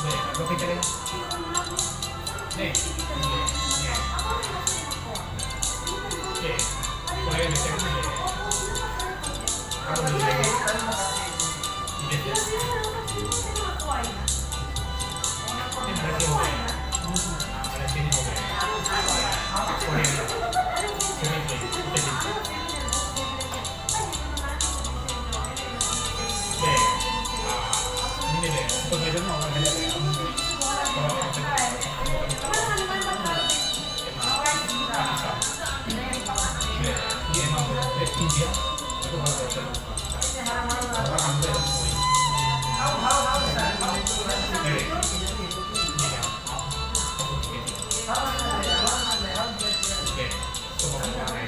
네, 그렇게 때려. 네, 네, boleh dicek nih. Kalau dicek, ini ada sih ada sini boleh. Boleh. Sini boleh. 네, ini deh. Untuk itu mau nggak ada ya? Ini emang tinggi ya. Itu harus ada. Orang ambil poin. Oke, coba mulai.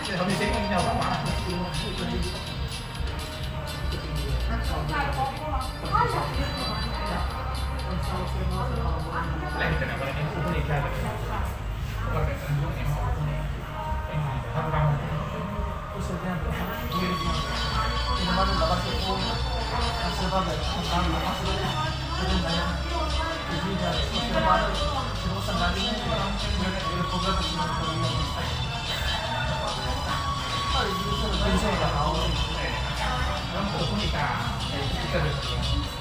Kami sih kan nyawa mana? Lagi kenapa ini? Aku nikah lagi. Aku ada tanggung yang mau aku nih. Aku kamu. Usulnya apa? Ini baru dapat itu. Sebab kan lepas itu. Jadi banyak. Jadi dari sosial baru. Semua sengaja ini program semua program. Bisa ya tahu. Kamu tuh nikah. Kita betul.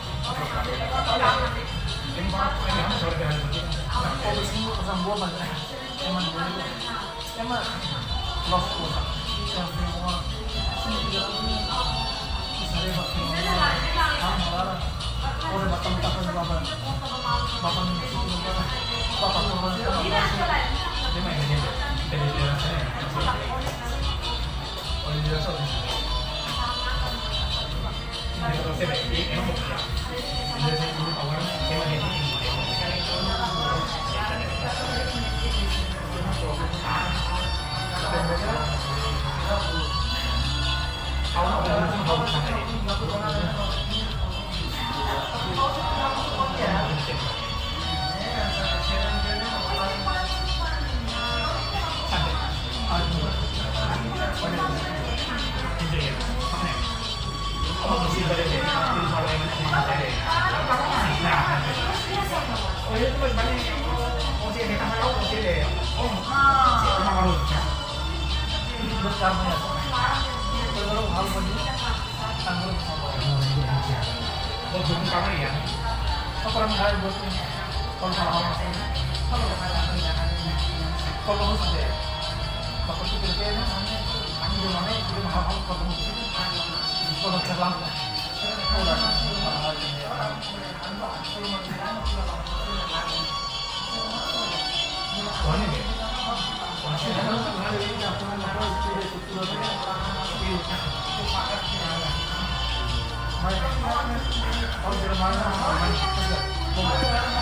Ini kamu sudah jalan begini. Kalau semua orang buat mana? Emang boleh. Emang lost kosa. Yang semua sini tidak punya. Misalnya waktu kamu malah orang batam takkan bapak. Bapak itu bapak orang dia main ini deh. Dari daerah sana. Oh di daerah sana. Ini kalau saya baik, emang mau kerja. Jadi saya dulu awalnya saya main ini. Oh itu banyak masih ada kamar laut masih ada ya. Oh, kamar laut. Besar banget. Kalau hal begini tanggung sama. Buat bikin kamar ya. Orang hal buat kalau hal kalau harus deh. Bapak itu kerjanya hanya di mana itu hal-hal kalau kalau terlambat. Orang